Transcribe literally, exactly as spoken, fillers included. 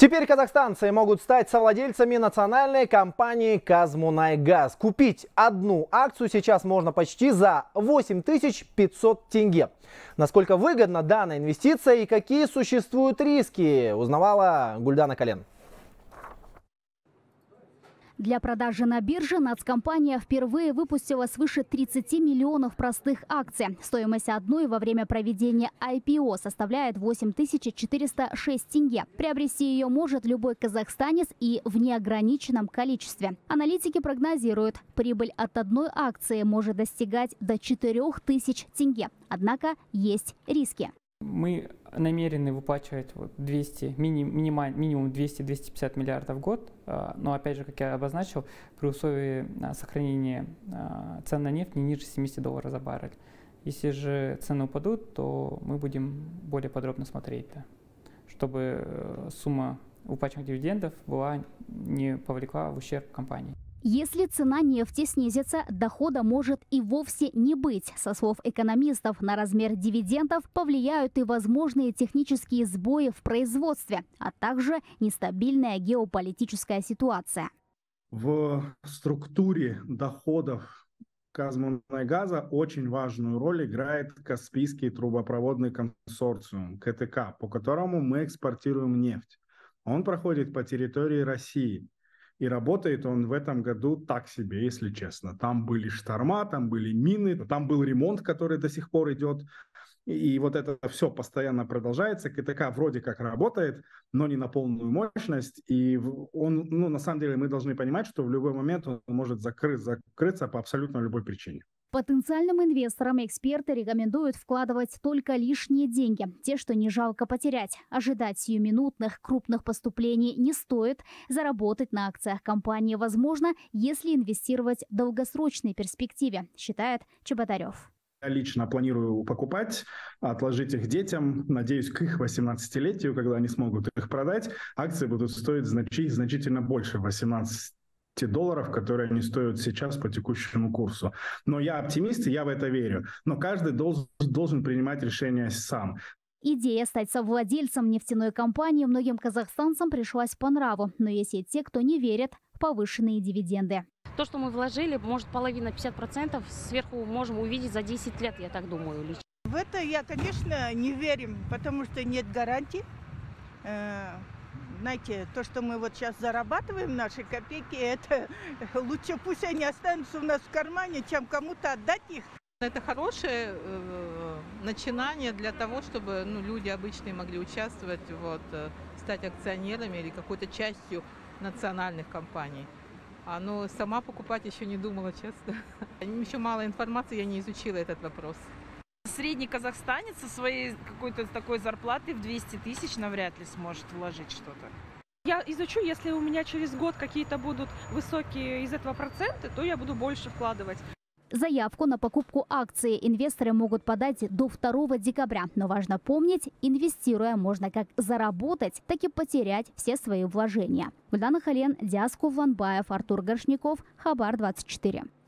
Теперь казахстанцы могут стать совладельцами национальной компании «Казмунайгаз». Купить одну акцию сейчас можно почти за восемь тысяч пятьсот тенге. Насколько выгодна данная инвестиция и какие существуют риски, узнавала Гульдана Кален. Для продажи на бирже нацкомпания впервые выпустила свыше тридцати миллионов простых акций. Стоимость одной во время проведения ай пи о составляет восемь тысяч четыреста шесть тенге. Приобрести ее может любой казахстанец и в неограниченном количестве. Аналитики прогнозируют, прибыль от одной акции может достигать до четырёх тысяч тенге. Однако есть риски. Мы намерены выплачивать вот двести, минимум, минимум двести — двести пятьдесят миллиардов в год, но опять же, как я обозначил, при условии сохранения цен на нефть не ниже семидесяти долларов за баррель. Если же цены упадут, то мы будем более подробно смотреть, да, чтобы сумма выплачиваемых дивидендов была, не повлекла в ущерб компании. Если цена нефти снизится, дохода может и вовсе не быть. Со слов экономистов, на размер дивидендов повлияют и возможные технические сбои в производстве, а также нестабильная геополитическая ситуация. В структуре доходов Казмунайгаза очень важную роль играет Каспийский трубопроводный консорциум ка тэ ка, по которому мы экспортируем нефть. Он проходит по территории России. И работает он в этом году так себе, если честно. Там были шторма, там были мины, там был ремонт, который до сих пор идет. И вот это все постоянно продолжается. ка тэ ка вроде как работает, но не на полную мощность. И он, ну, на самом деле мы должны понимать, что в любой момент он может закры- закрыться по абсолютно любой причине. Потенциальным инвесторам эксперты рекомендуют вкладывать только лишние деньги, те, что не жалко потерять. Ожидать сиюминутных крупных поступлений не стоит. Заработать на акциях компании возможно, если инвестировать в долгосрочной перспективе, считает Чеботарев. Я лично планирую покупать, отложить их детям. Надеюсь, к их восемнадцатилетию, когда они смогут их продать, акции будут стоить значительно, значительно больше восемнадцати долларов, которые они стоят сейчас по текущему курсу. Но я оптимист, и я в это верю. Но каждый должен, должен принимать решение сам. Идея стать совладельцем нефтяной компании многим казахстанцам пришлась по нраву. Но есть и те, кто не верит в повышенные дивиденды. То, что мы вложили, может половина, пятьдесят процентов сверху можем увидеть за десять лет, я так думаю. Лично. В это я, конечно, не верим, потому что нет гарантий. Знаете, то, что мы вот сейчас зарабатываем, наши копейки, это лучше пусть они останутся у нас в кармане, чем кому-то отдать их. Это хорошее э, начинание для того, чтобы ну, люди обычные могли участвовать, вот, стать акционерами или какой-то частью национальных компаний. А ну, сама покупать еще не думала, честно. Еще мало информации, я не изучила этот вопрос. Средний казахстанец со своей какой-то такой зарплатой в двести тысяч навряд ли сможет вложить что-то. Я изучу, если у меня через год какие-то будут высокие из этого проценты, то я буду больше вкладывать. Заявку на покупку акций инвесторы могут подать до второго декабря. Но важно помнить, инвестируя, можно как заработать, так и потерять все свои вложения. Гульдана Кален, Диас Кувланбаев, Артур Горшняков, Хабар двадцать четыре.